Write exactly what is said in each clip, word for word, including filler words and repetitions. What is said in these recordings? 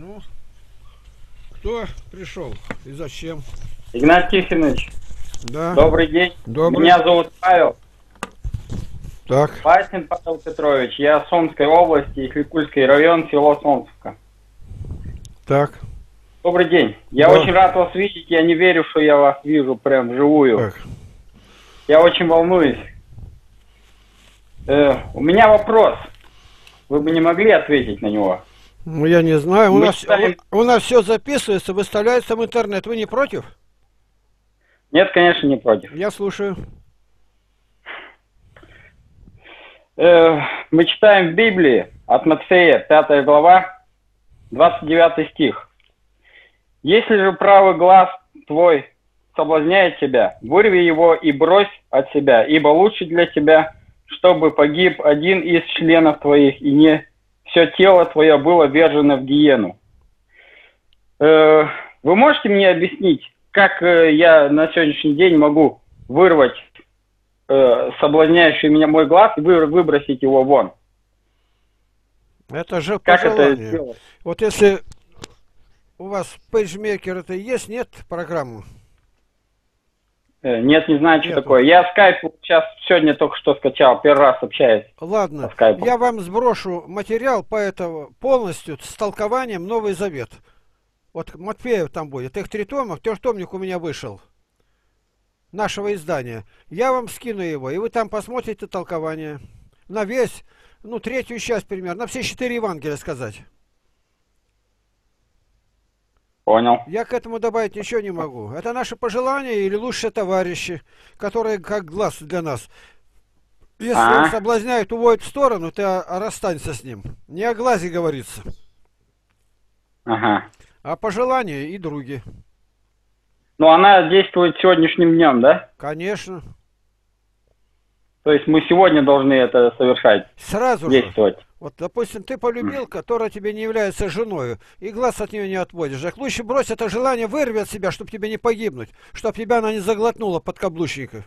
Ну, кто пришел и зачем? Игнатий Тихонович, Да. добрый день. Добрый. Меня зовут Павел. Так. Пасин Павел Петрович. Я Сомской области, Икликульский район, село Солнцевка. Так. Добрый день. Я Да. очень рад вас видеть. Я не верю, что я вас вижу прям вживую. Так. Я очень волнуюсь. Э, у меня вопрос. Вы бы не могли ответить на него? Ну, я не знаю. У Мы нас, считаем- у, у нас все записывается, выставляется в интернет. Вы не против? Нет, конечно, не против. Я слушаю. Э, мы читаем в Библии от Матфея, пятая глава, двадцать девятый стих. «Если же правый глаз твой соблазняет тебя, вырви его и брось от себя, ибо лучше для тебя, чтобы погиб один из членов твоих, и не все тело твое было вержено в гиену». Э, вы можете мне объяснить, как э, я на сегодняшний день могу вырвать э, соблазняющий меня мой глаз и вы, выбросить его вон? Это же Как это пожелание. сделать? Вот если у вас пейджмейкер это есть, нет программы? Э, Нет, не знаю, что Нету. такое. Я скайп сейчас сегодня только что скачал, первый раз общаюсь Ладно, по скайпу. я вам сброшу материал по этому полностью с толкованием Новый Завет. Вот Матфеев там будет. Их три тома, трехтомник у меня вышел. Нашего издания. Я вам скину его, и вы там посмотрите толкование. На весь, ну, третью часть примерно, на все четыре Евангелия сказать. Понял. Я к этому добавить ничего не могу. Это наши пожелания или лучшие товарищи, которые как глаз для нас. Если А. он соблазняет, уводит в сторону, ты а- расстанься с ним. Не о глазе говорится, Ага. а пожелания и други. Ну, она действует сегодняшним днем, да? Конечно. То есть мы сегодня должны это совершать, Сразу же. действовать. Вот, допустим, ты полюбил, которая тебе не является женой, и глаз от нее не отводишь. Так лучше брось это желание, вырви от себя, чтобы тебе не погибнуть, чтобы тебя она не заглотнула под каблучника.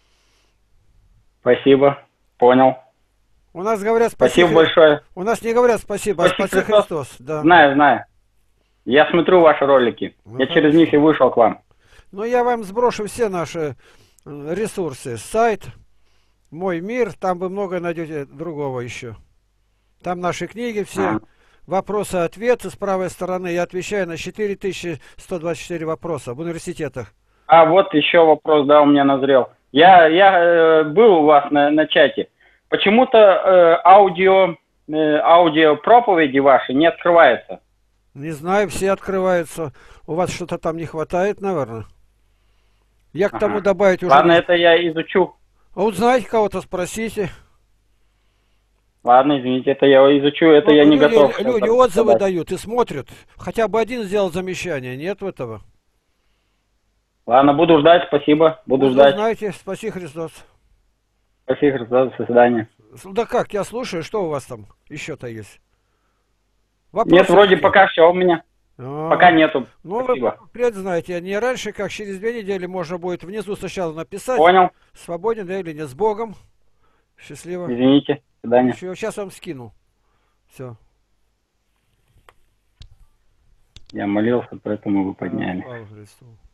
Спасибо. Понял. У нас говорят спаси Спасибо Хри- большое. У нас не говорят спасибо, Спаси а спаси Христос. Христос. Да. Знаю, знаю. Я смотрю ваши ролики. Ну, Я через хорошо. них и вышел к вам. Ну, я вам сброшу все наши э, ресурсы. Сайт, Мой мир, там вы много найдете другого еще. Там наши книги все, А. вопросы-ответы с правой стороны. Я отвечаю на четыре тысячи сто двадцать четыре вопроса в университетах. А вот еще вопрос, да, у меня назрел. Я, я э, был у вас на, на чате. Почему-то э, аудио, э, аудио проповеди ваши не открываются. Не знаю, все открываются. У вас что-то там не хватает, наверное. Я к Ага. тому добавить уже... Ладно, не- это я изучу. А вот знаете, кого-то спросите. Ладно, извините, это я изучу, это Вот я не люди, готов. сейчас люди отзывы сказать. дают и смотрят. Хотя бы один сделал замечание. Нет этого. Ладно, буду ждать, спасибо, буду Вот вы ждать. знаете, спаси Христос. Спасибо, Христос, до свидания. Да как, я слушаю, что у вас там еще-то есть? Нет, Вопросы вроде какие? пока все у меня. А, Пока нету. Ну, Спасибо. вы впредь знаете, не раньше, как через две недели можно будет внизу сначала написать, Понял. свободен да или нет, с Богом. Счастливо. Извините. До свидания. Еще, сейчас вам скину. Все. Я молился, поэтому вы подняли. Слава Христу.